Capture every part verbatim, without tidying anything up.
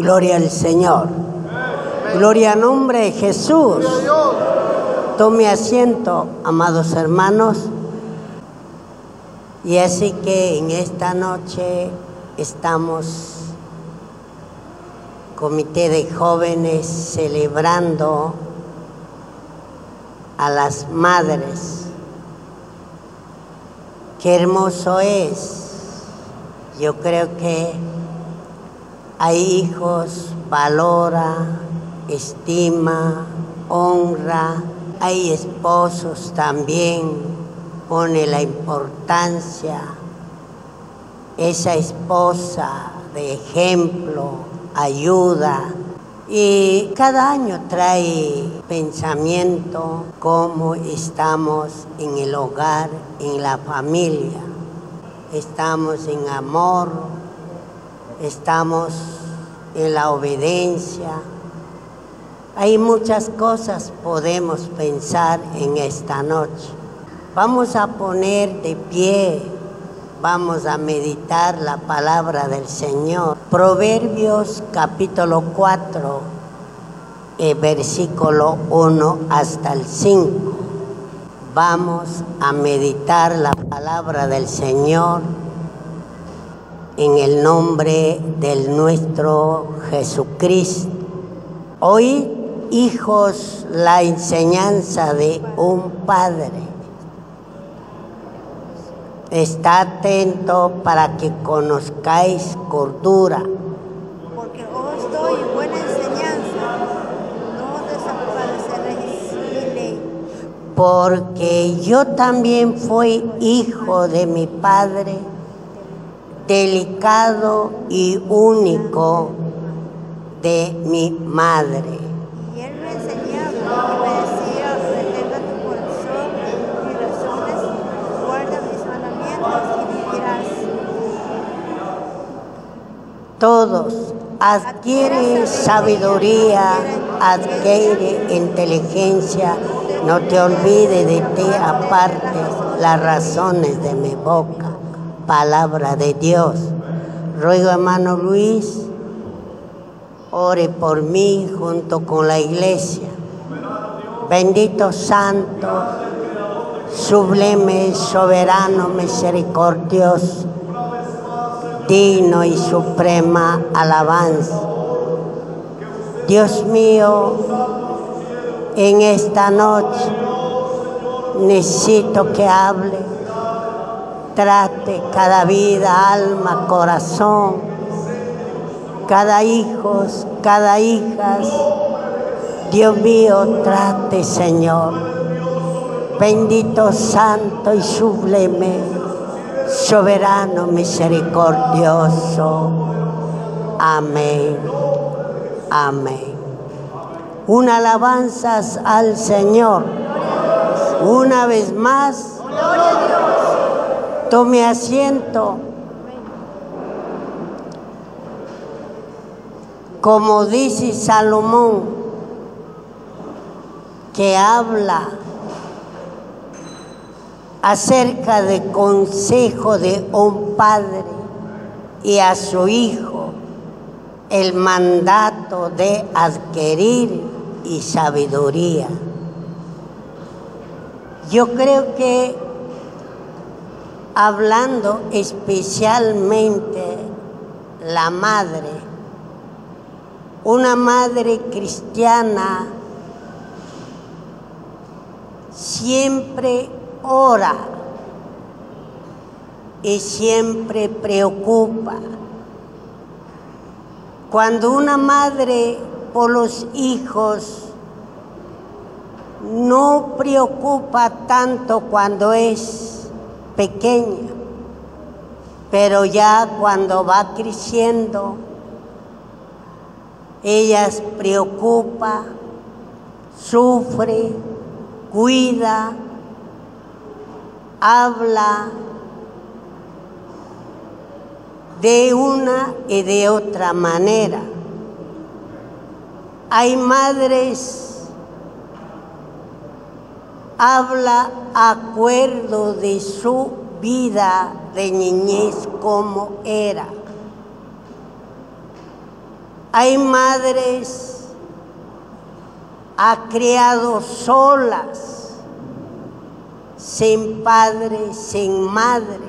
Gloria al Señor. Gloria al nombre de Jesús. Tome asiento, amados hermanos. Y así que en esta noche estamos, comité de jóvenes, celebrando a las madres. Qué hermoso es. Yo creo que hay hijos, valora, estima, honra. Hay esposos también, pone la importancia. Esa esposa de ejemplo, ayuda. Y cada año trae pensamiento cómo estamos en el hogar, en la familia. Estamos en amor, estamos en la obediencia. Hay muchas cosas podemos pensar en esta noche. Vamos a poner de pie, vamos a meditar la palabra del Señor. Proverbios capítulo cuatro, eh, versículo uno hasta el cinco. Vamos a meditar la palabra del Señor en el nombre del nuestro Jesucristo. Hoy, hijos, la enseñanza de un padre. Está atento para que conozcáis cordura. Porque os doy buena enseñanza, no desapareceréis mi ley. Porque yo también fui hijo de mi padre, delicado y único de mi madre. Y él me enseñaba y me decía, retenga tu corazón, mis razones, guarda mis mandamientos y vivirás. Todos adquiere sabiduría, adquiere inteligencia, no te olvides de ti aparte las razones de mi boca. Palabra de Dios. Ruego, hermano Luis, ore por mí junto con la iglesia. Bendito Santo, sublime, soberano, misericordioso, digno y suprema alabanza. Dios mío, en esta noche necesito que hable. Trate cada vida, alma, corazón, cada hijo, cada hija. Dios mío, trate, Señor. Bendito, santo y sublime, soberano, misericordioso. Amén. Amén. Una alabanza al Señor. Una vez más. Tome asiento. Como dice Salomón, que habla acerca del consejo de un padre y a su hijo, el mandato de adquirir y sabiduría. Yo creo que hablando especialmente la madre, una madre cristiana siempre ora y siempre preocupa. Cuando una madre por los hijos no preocupa tanto cuando es pequeña, pero ya cuando va creciendo, ella se preocupa, sufre, cuida, habla de una y de otra manera. Hay madres, habla acuerdo de su vida de niñez como era. Hay madres ha criado solas, sin padre, sin madre.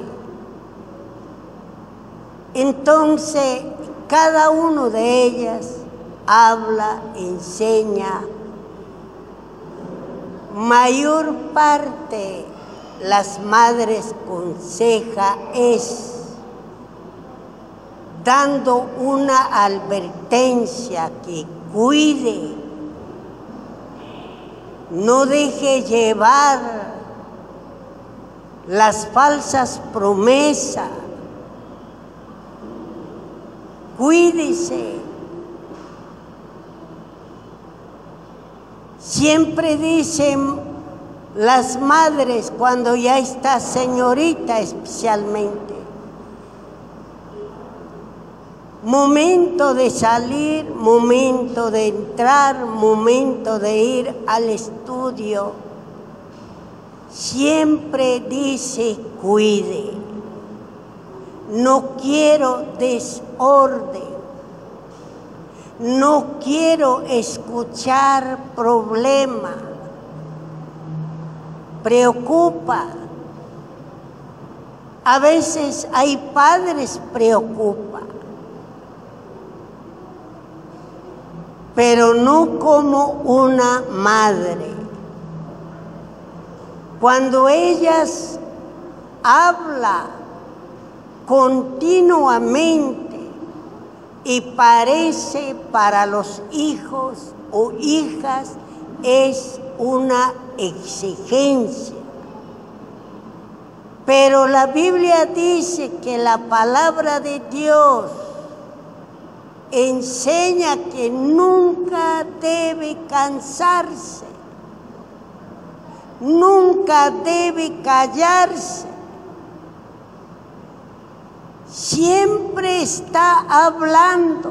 Entonces, cada uno de ellas habla, enseña. Mayor parte las madres conseja es dando una advertencia que cuide, no deje llevar las falsas promesas, cuídese. Siempre dicen las madres cuando ya está señorita especialmente, momento de salir, momento de entrar, momento de ir al estudio, siempre dice cuide, no quiero desorden. No quiero escuchar problema, preocupa. A veces hay padres preocupa, pero no como una madre. Cuando ellas hablan continuamente, y parece para los hijos o hijas es una exigencia. Pero la Biblia dice que la palabra de Dios enseña que nunca debe cansarse, nunca debe callarse. Siempre está hablando,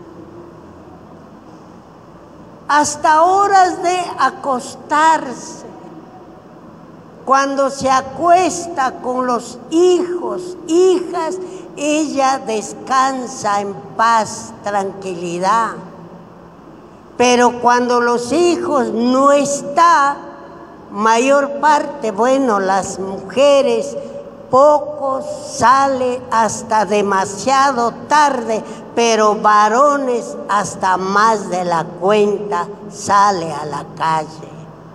hasta horas de acostarse. Cuando se acuesta con los hijos, hijas, ella descansa en paz, tranquilidad. Pero cuando los hijos no están, mayor parte, bueno, las mujeres, pocos sale hasta demasiado tarde, pero varones hasta más de la cuenta sale a la calle.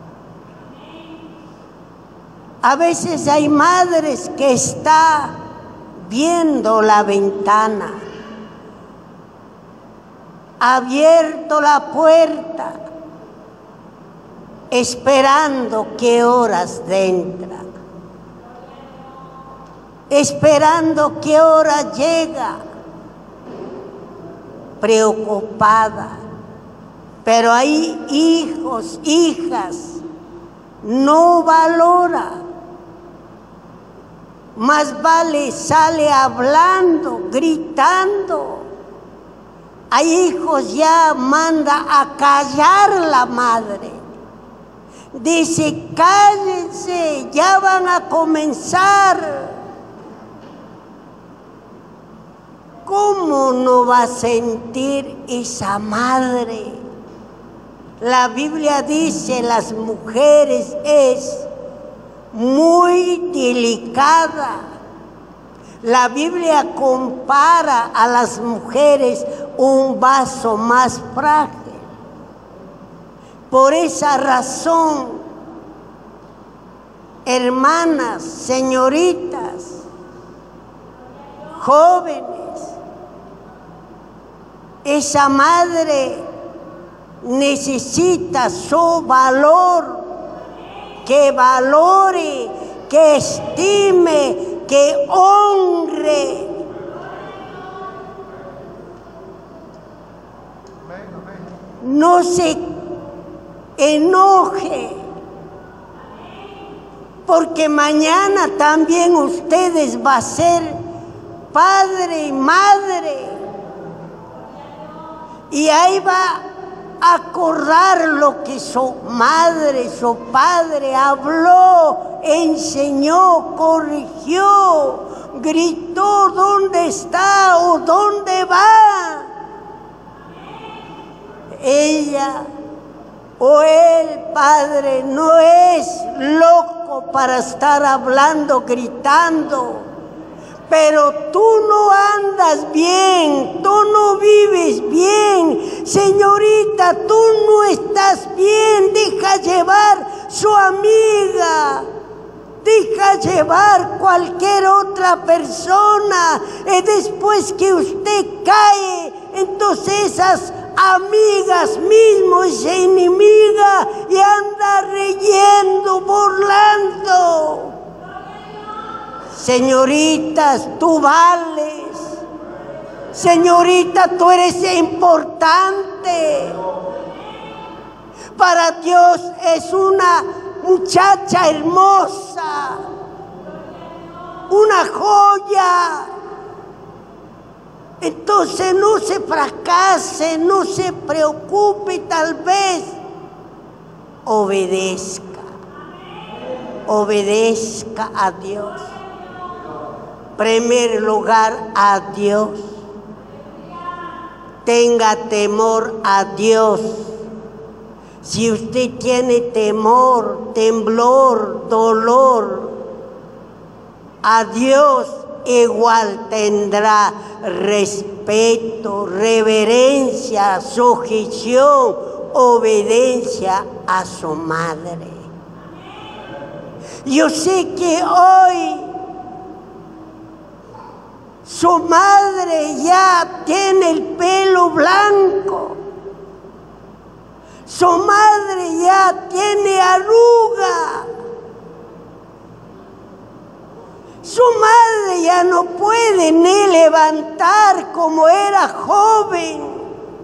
A veces hay madres que están viendo la ventana, abierto la puerta, esperando qué horas entra. Esperando qué hora llega, preocupada. Pero hay hijos, hijas, no valora. Más vale sale hablando, gritando. Hay hijos ya manda a callar la madre. Dice, cállense, ya van a comenzar. ¿Cómo no va a sentir esa madre? La Biblia dice, las mujeres es muy delicada. La Biblia compara a las mujeres un vaso más frágil. Por esa razón, hermanas, señoritas, jóvenes, esa madre necesita su valor, que valore, que estime, que honre. No se enoje, porque mañana también ustedes va a ser padre y madre. Y ahí va a acordar lo que su madre, su padre habló, enseñó, corrigió, gritó, ¿dónde está o dónde va? ella o él, Padre, no es loco para estar hablando, gritando, pero tú no andas bien, tú no vives bien, señorita, tú no estás bien, deja llevar su amiga, deja llevar cualquier otra persona, y después que usted cae, entonces esas amigas mismo es enemiga y anda reyendo, burlando. Señoritas, tú vales. Señorita, tú eres importante. Para Dios es una muchacha hermosa, una joya. Entonces no se fracase, no se preocupe, tal vez obedezca, obedezca a Dios. Primer lugar a Dios. Tenga temor a Dios. Si usted tiene temor, temblor, dolor a Dios, igual tendrá respeto, reverencia, sujeción, obediencia a su madre. Yo sé que hoy su madre ya tiene el pelo blanco, su madre ya tiene arruga, su madre ya no puede ni levantar como era joven.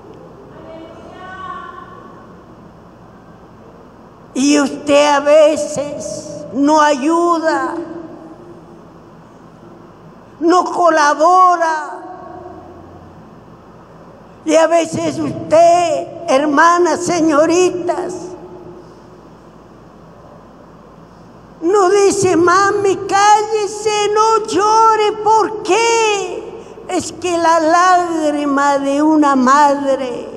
Y usted a veces no ayuda, no colabora. Y a veces usted, hermanas, señoritas, no dice, mami, cállese, no llore. ¿Por qué? Es que la lágrima de una madre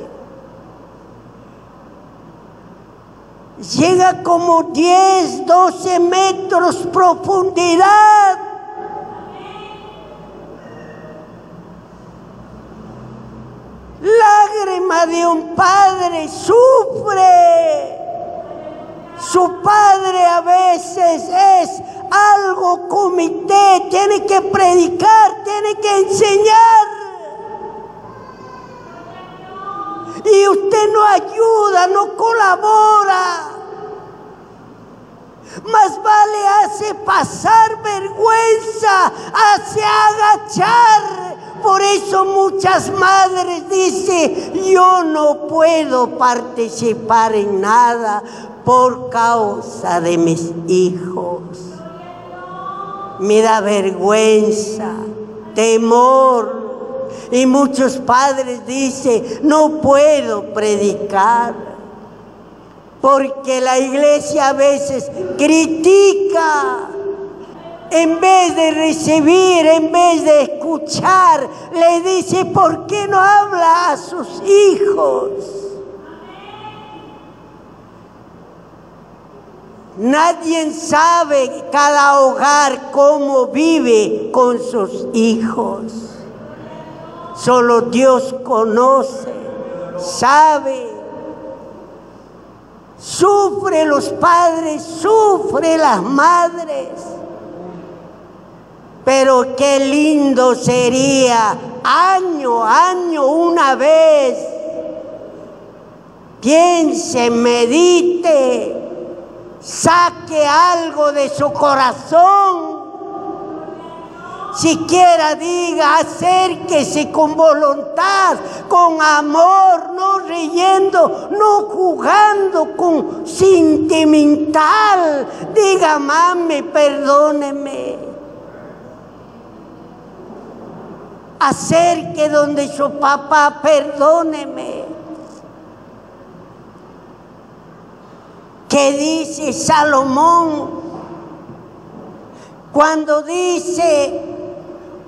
llega como diez, doce metros profundidad. Lágrima de un padre sufre. Su padre a veces es algo comité, tiene que predicar, tiene que enseñar. Y usted no ayuda, no colabora. Más vale hace pasar vergüenza, hace agachar. Por eso muchas madres dicen, yo no puedo participar en nada por causa de mis hijos. Me da vergüenza, temor. Y muchos padres dicen, no puedo predicar, porque la iglesia a veces critica. En vez de recibir, en vez de escuchar, le dice, ¿por qué no habla a sus hijos? Nadie sabe cada hogar cómo vive con sus hijos. Solo Dios conoce, sabe. Sufre los padres, sufre las madres. Pero qué lindo sería, año a año, una vez, piense, medite, saque algo de su corazón. Siquiera diga, acérquese con voluntad, con amor, no riendo, no jugando con sentimental. Diga, mami, perdóneme. Acerque donde su papá, perdóneme. ¿Qué dice Salomón cuando dice,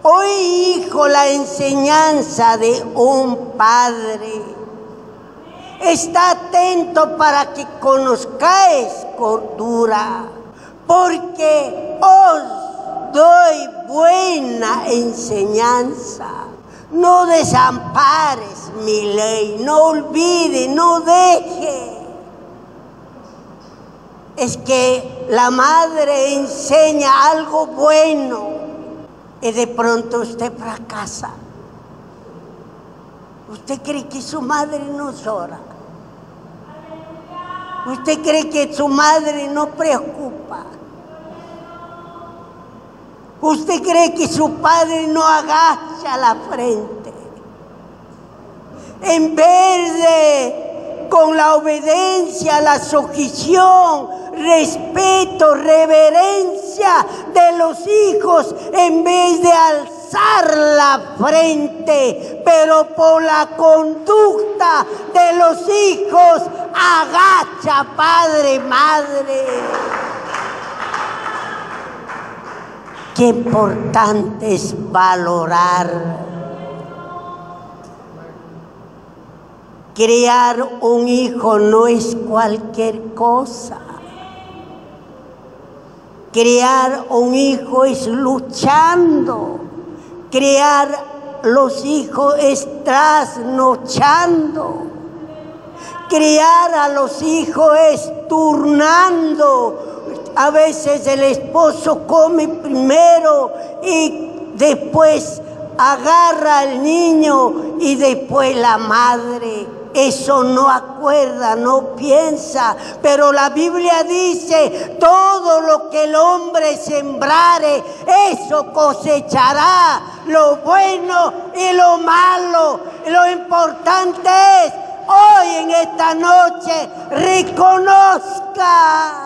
oí, hijo, la enseñanza de un padre Está atento para que conozcáis cordura, porque os doy buena enseñanza. No desampares mi ley, no olvide, no deje. Es que la madre enseña algo bueno y de pronto usted fracasa. ¿Usted cree que su madre no llora? ¿Usted cree que su madre no preocupa? ¿Usted cree que su padre no agacha la frente? En vez de, con la obediencia, la sujeción, respeto, reverencia de los hijos, en vez de alzar la frente, pero por la conducta de los hijos, agacha padre, madre. Qué importante es valorar. Criar un hijo no es cualquier cosa. Criar un hijo es luchando. Criar los hijos es trasnochando. Criar a los hijos es turnando. A veces el esposo come primero y después agarra al niño y después la madre. Eso no acuerda, no piensa, pero la Biblia dice, todo lo que el hombre sembrare, eso cosechará, lo bueno y lo malo. Lo importante es, hoy en esta noche, reconozca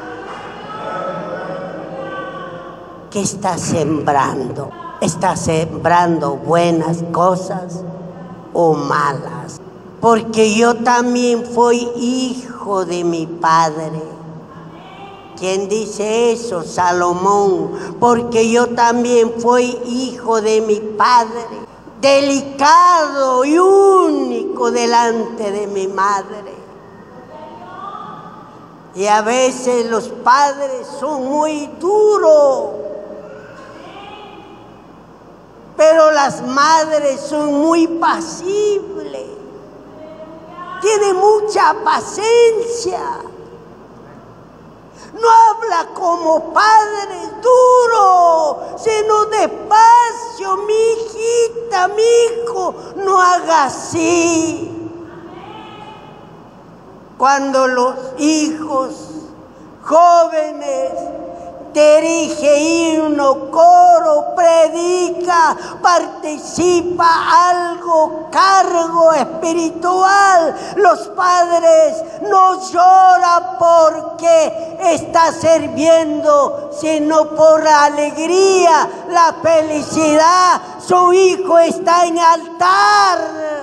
que está sembrando. Está sembrando buenas cosas o malas. Porque yo también fui hijo de mi padre. ¿Quién dice eso? Salomón. Porque yo también fui hijo de mi padre. Delicado y único delante de mi madre. Y a veces los padres son muy duros. Pero las madres son muy pasibles. Tienen mucha paciencia. No habla como padre duro, sino despacio, mi hijita, mi hijo, no haga así. Cuando los hijos jóvenes dirige himno, coro, predica, participa algo, cargo espiritual. Los padres no lloran porque está sirviendo, sino por la alegría, la felicidad. Su hijo está en altar.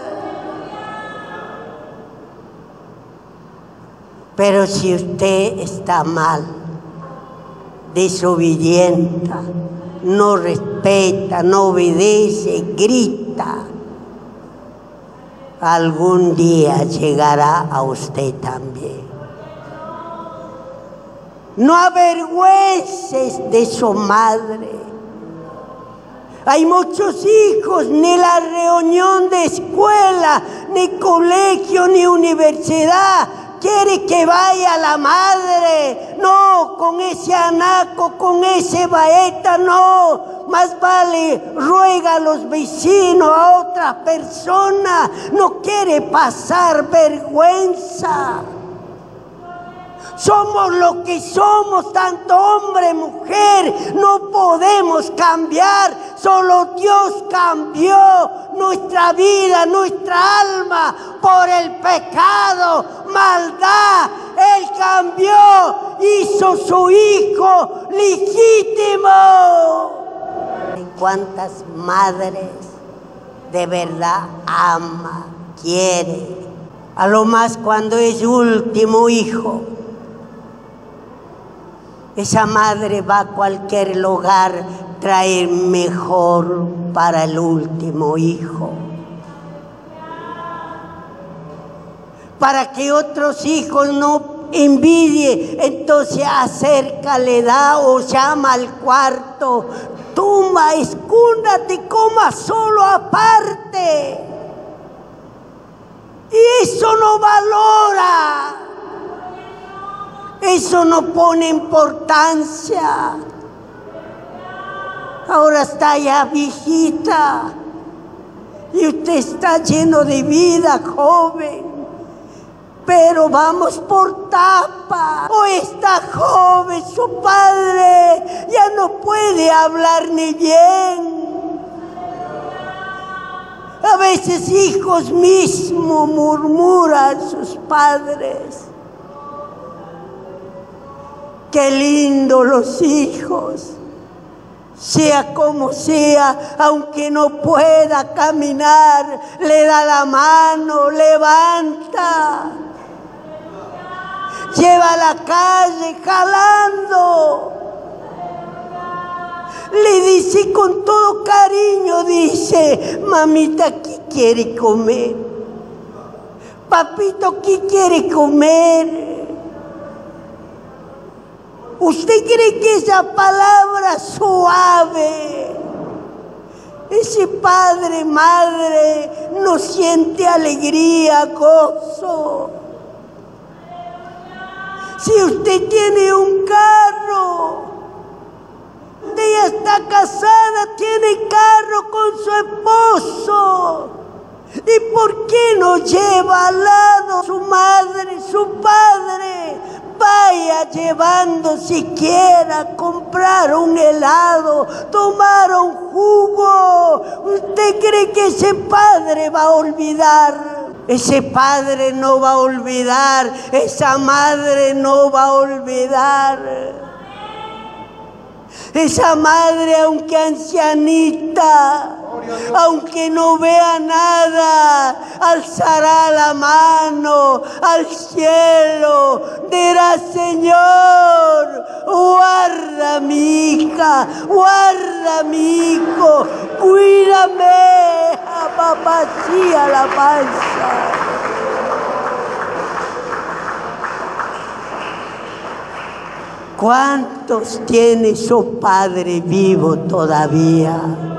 Pero si usted está mal, desobediente, no respeta, no obedece, grita, algún día llegará a usted también. No avergüences de su madre. Hay muchos hijos, ni la reunión de escuela, ni colegio, ni universidad quiere que vaya la madre. No, con ese anaco, con ese baeta, no. Más vale ruega a los vecinos, a otras personas. No quiere pasar vergüenza. Somos lo que somos, tanto hombre, mujer. No podemos cambiar. Solo Dios cambió nuestra vida, nuestra alma por el pecado, maldad. Él cambió, hizo su hijo legítimo. ¿Cuántas madres de verdad ama, quiere? A lo más cuando es último hijo. Esa madre va a cualquier lugar, traer mejor para el último hijo. para que otros hijos no envidien. Entonces acércale, da o llama al cuarto. Toma, escúndate, coma solo aparte. Y eso no valora. Eso no pone importancia. Ahora está ya viejita. Y usted está lleno de vida, joven. Pero vamos por tapa. O está joven, su padre ya no puede hablar ni bien. A veces hijos mismos murmuran a sus padres. Qué lindo los hijos. Sea como sea, aunque no pueda caminar, le da la mano, levanta. Lleva a la calle jalando. Le dice con todo cariño, dice, mamita, ¿qué quiere comer? Papito, ¿qué quiere comer? ¿Usted cree que esa palabra suave, ese padre, madre, no siente alegría, gozo? Si usted tiene un carro, usted ya está casada, tiene carro con su esposo, ¿y por qué no lleva al lado su madre, su padre? Vaya llevando siquiera a comprar un helado, tomar un jugo. ¿Usted cree que ese padre va a olvidar? Ese padre no va a olvidar, esa madre no va a olvidar. Esa madre, aunque ancianita, aunque no vea nada, alzará la mano al cielo, dirá, Señor, guarda a mi hija, guarda a mi hijo, cuídame, apapachía la panza. ¿Cuántos tiene su padre vivo todavía?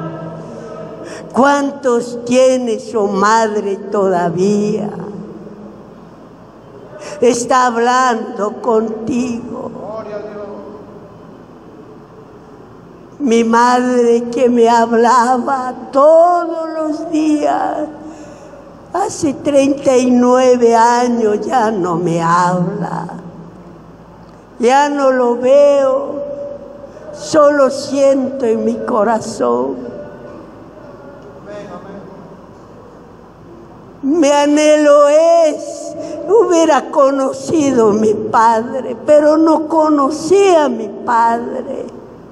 ¿Cuántos tiene su madre todavía? Está hablando contigo. Mi madre que me hablaba todos los días, hace treinta y nueve años ya no me habla. Ya no lo veo, solo siento en mi corazón. Mi anhelo es, hubiera conocido a mi padre, pero no conocí a mi padre.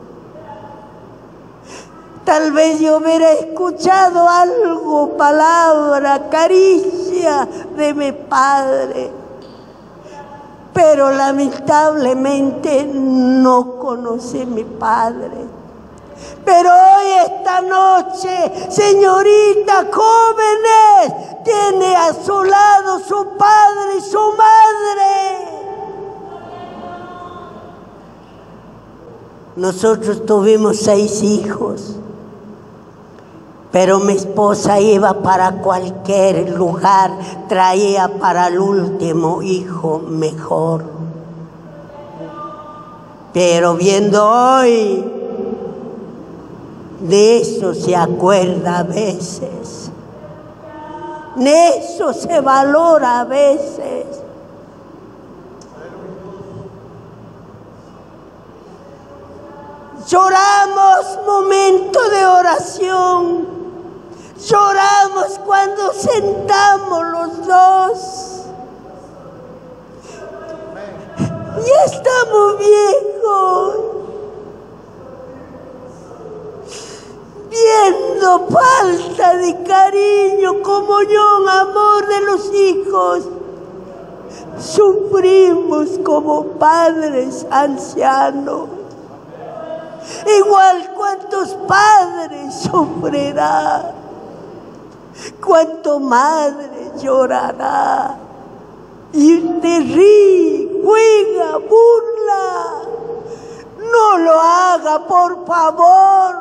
Tal vez yo hubiera escuchado algo, palabra, caricia de mi padre. Pero lamentablemente no conocí a mi padre. Pero hoy, esta noche, señorita, jóvenes, tiene a su lado su padre y su madre. Nosotros tuvimos seis hijos, pero mi esposa iba para cualquier lugar, traía para el último hijo mejor. Pero viendo hoy, de eso se acuerda a veces, de eso se valora a veces. Lloramos momentos de oración. Lloramos cuando sentamos los dos. Ya estamos viejos, viendo falta de cariño, comunión, amor de los hijos. Sufrimos como padres ancianos. Igual cuántos padres sufrirán, cuánto madre llorará. y te ríe, juega, burla. No lo haga, por favor.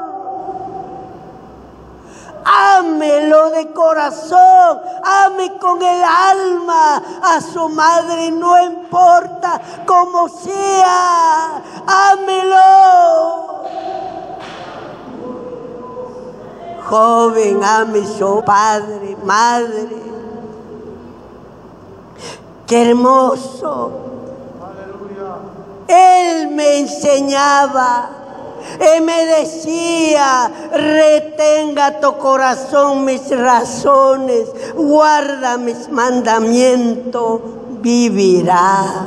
Ámelo de corazón, ame con el alma a su madre, no importa cómo sea, ámelo. Joven, ame su padre, madre. Qué hermoso. Él me enseñaba, él me decía: retenga tu corazón mis razones, guarda mis mandamientos, vivirá.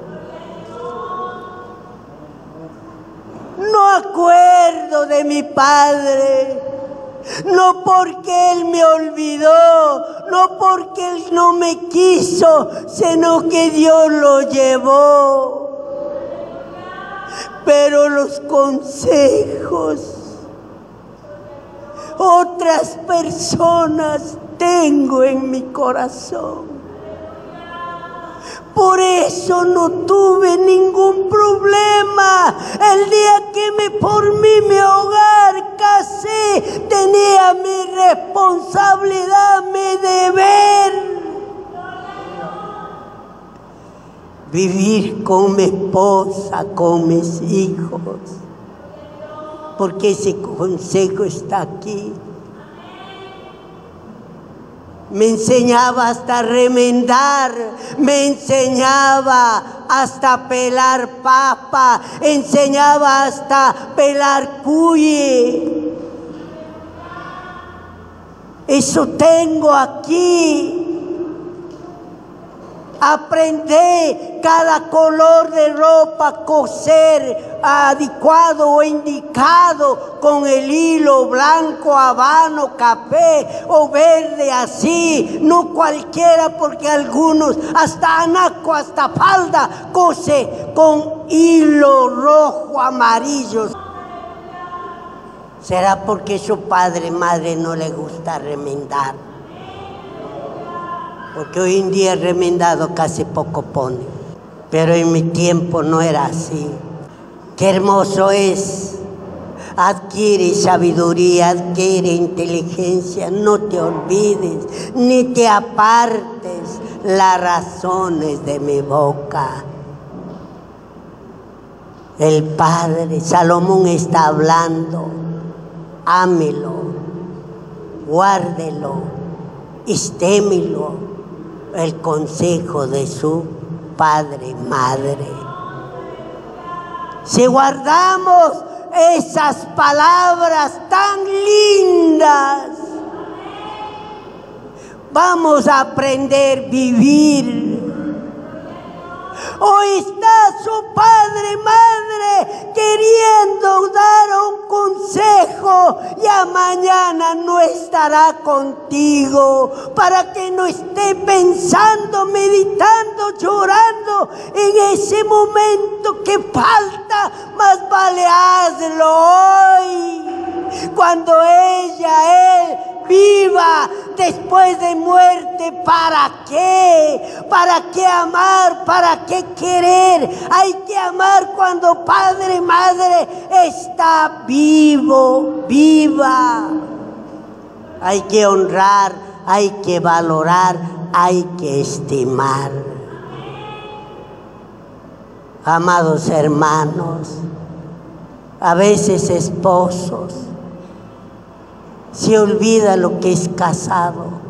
No acuerdo de mi padre, no porque él me olvidó, no porque él no me quiso, sino que Dios lo llevó. Pero los consejos, otras personas tengo en mi corazón. Por eso no tuve ningún problema. El día que me por mí mi hogar casé, tenía mi responsabilidad, mi deber. Vivir con mi esposa, con mis hijos, porque ese consejo está aquí. Me enseñaba hasta remendar, me enseñaba hasta pelar papa, enseñaba hasta pelar cuye. Eso tengo aquí. Aprender cada color de ropa, coser adecuado o indicado con el hilo blanco, habano, café o verde, así, no cualquiera, porque algunos hasta anaco, hasta falda cose con hilo rojo, amarillo. ¿Será porque su padre, madre no le gusta remendar? Porque hoy en día remendado casi poco pone, pero en mi tiempo no era así. Qué hermoso es. Adquiere sabiduría, adquiere inteligencia, no te olvides, ni te apartes las razones de mi boca. El Padre, Salomón está hablando, ámelo, guárdelo, estémelo. El consejo de su padre, madre. Si guardamos esas palabras tan lindas, vamos a aprender a vivir. Hoy está su padre, madre, queriendo dar un consejo, ya mañana no estará contigo, para que no esté pensando, meditando, llorando en ese momento que falta. Más vale hazlo hoy, cuando ella, él viva después de muerte. ¿Para qué? ¿Para qué amar? ¿Para qué querer? Hay que amar cuando padre, madre está vivo, viva. Hay que honrar, hay que valorar, hay que estimar. Amados hermanos, a veces esposos se olvida lo que es casado.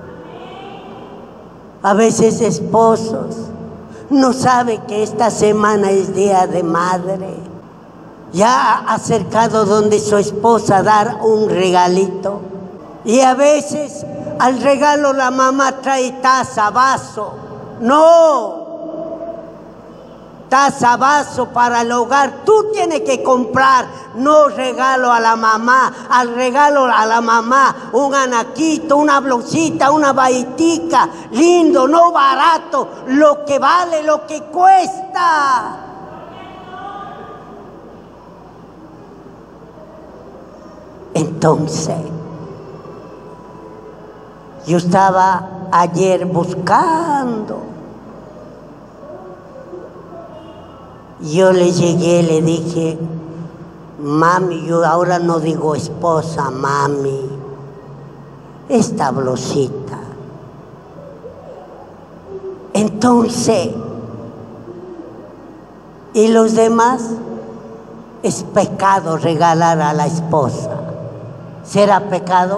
A veces esposos no sabe que esta semana es día de madre. Ya ha acercado donde su esposa a dar un regalito. Y a veces al regalo la mamá trae taza, vaso. No. Taza, vaso para el hogar, tú tienes que comprar, no regalo a la mamá, al regalo a la mamá, un anaquito, una blusita, una baitica, lindo, no barato, lo que vale, lo que cuesta. Entonces, yo estaba ayer buscando Yo le llegué, le dije, mami, yo ahora no digo esposa, mami, esta blusita. Entonces, ¿y los demás? Es pecado regalar a la esposa. ¿Será pecado?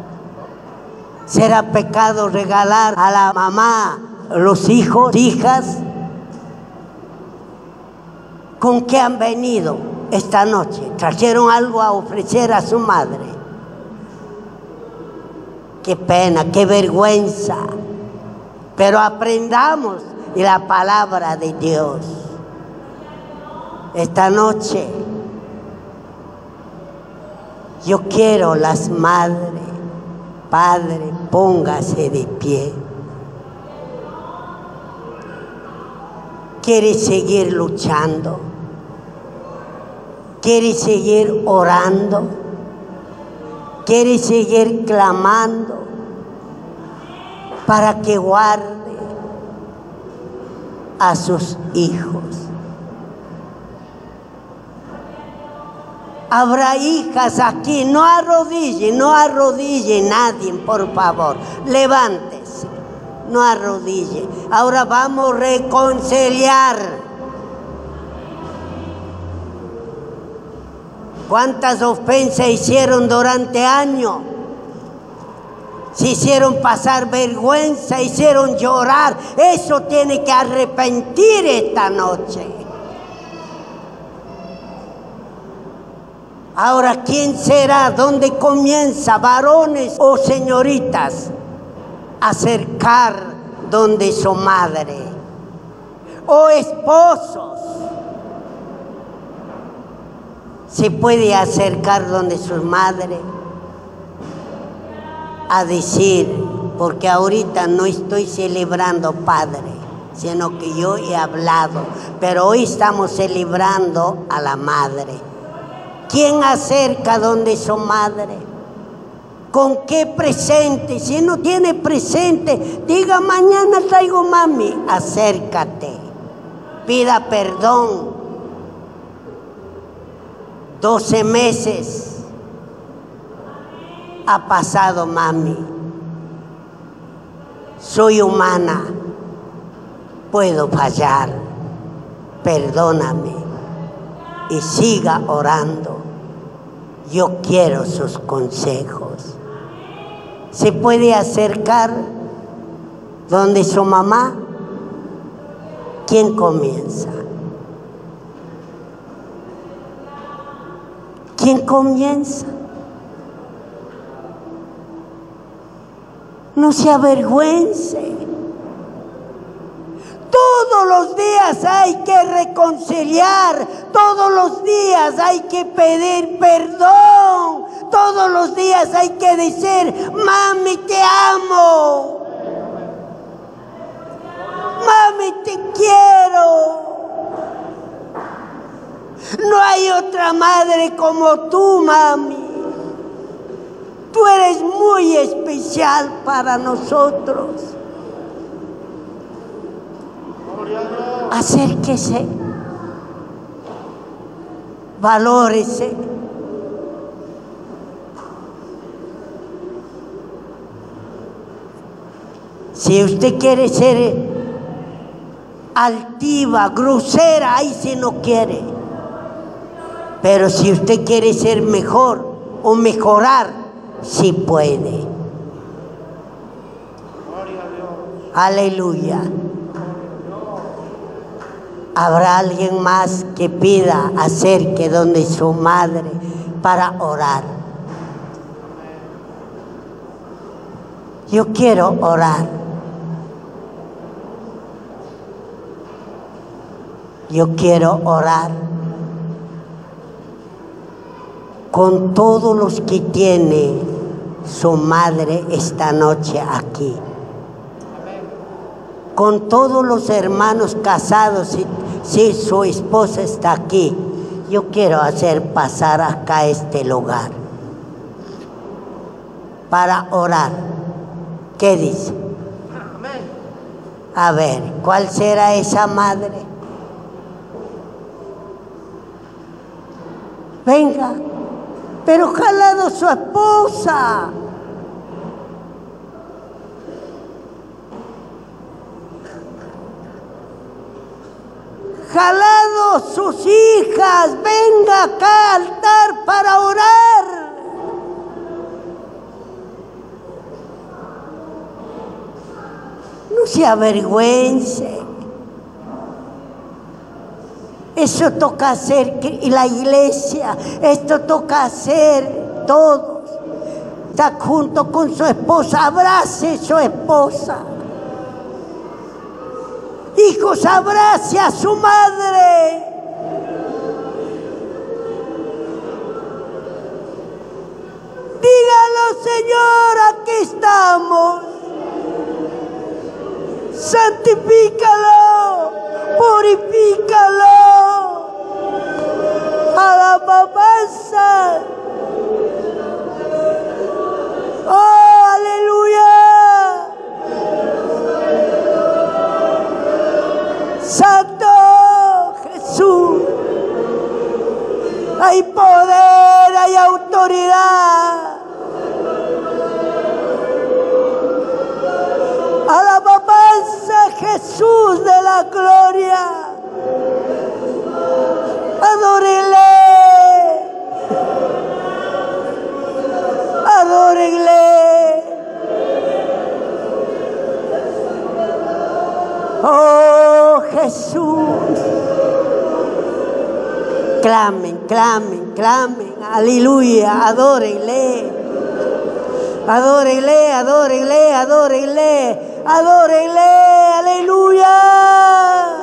¿Será pecado regalar a la mamá, los hijos, hijas? ¿Con qué han venido esta noche? ¿Trajeron algo a ofrecer a su madre? Qué pena, qué vergüenza. Pero aprendamos de la palabra de Dios. Esta noche yo quiero las madres, padre, póngase de pie. ¿Quiere seguir luchando? ¿Quiere seguir orando? ¿Quiere seguir clamando para que guarde a sus hijos? Habrá hijas aquí, no arrodille, no arrodille nadie, por favor, levántese, no arrodille. Ahora vamos a reconciliar. ¿Cuántas ofensas hicieron durante años? Se hicieron pasar vergüenza, hicieron llorar. Eso tiene que arrepentir esta noche. Ahora, ¿quién será? ¿Dónde comienza? ¿Varones o señoritas? Acercar donde su madre. ¿O esposos? ¿Se puede acercar donde su madre? A decir, porque ahorita no estoy celebrando padre, sino que yo he hablado, pero hoy estamos celebrando a la madre. ¿Quién acerca donde su madre? ¿Con qué presente? Si no tiene presente, diga mañana traigo mami. Acércate, pida perdón. Doce meses ha pasado, mami. Soy humana, puedo fallar. Perdóname y siga orando. Yo quiero sus consejos. ¿Se puede acercar donde su mamá? ¿Quién comienza? ¿Quién comienza? No se avergüence. Todos los días hay que reconciliar, todos los días hay que pedir perdón, todos los días hay que decir, mami, te amo, mami, te quiero. No hay otra madre como tú, mami. Tú eres muy especial para nosotros. Acérquese, valórese. Si usted quiere ser altiva, grosera, ahí sí no quiere. Pero si usted quiere ser mejor o mejorar, sí puede. Aleluya. Habrá alguien más que pida acerque donde su madre para orar. Yo quiero orar. Yo quiero orar con todos los que tiene su madre esta noche aquí. Con todos los hermanos casados, si, si su esposa está aquí, yo quiero hacer pasar acá este lugar para orar. ¿Qué dice? A ver, ¿cuál será esa madre? venga, pero jalado su esposa. Jalado sus hijas, venga acá al altar para orar. No se avergüence. Eso toca hacer la iglesia, esto toca hacer todos. Está junto con su esposa, abrace a su esposa. Hijos, abrace a su madre. Dígalo, Señor, aquí estamos. Santifícalo, purifícalo. Alabanza. Oh, aleluya. Santo Jesús. Hay poder, hay autoridad. Alabanza Jesús de la gloria. Adórenle. Adórenle. Oh Jesús. Clamen, clamen, clamen. Aleluya. Adórenle. Adórenle, adórenle, adórenle. Adórenle, aleluya.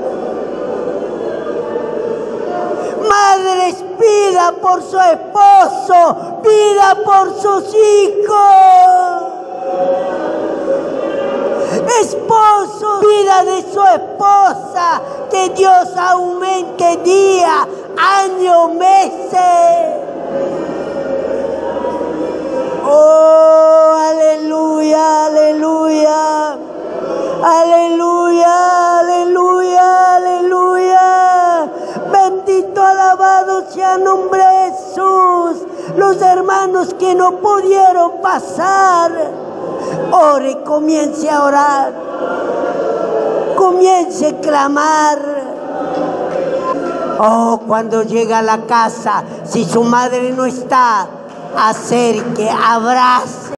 Madres, pida por su esposo, pida por sus hijos. Esposo, pida de su esposa, que Dios aumente día, año, meses. Oh, aleluya, aleluya, aleluya, aleluya, aleluya. Bendito, alabado sea el nombre de Jesús. Los hermanos que no pudieron pasar, ore, comience a orar, comience a clamar. Oh, cuando llega a la casa, si su madre no está, acerque, abrace.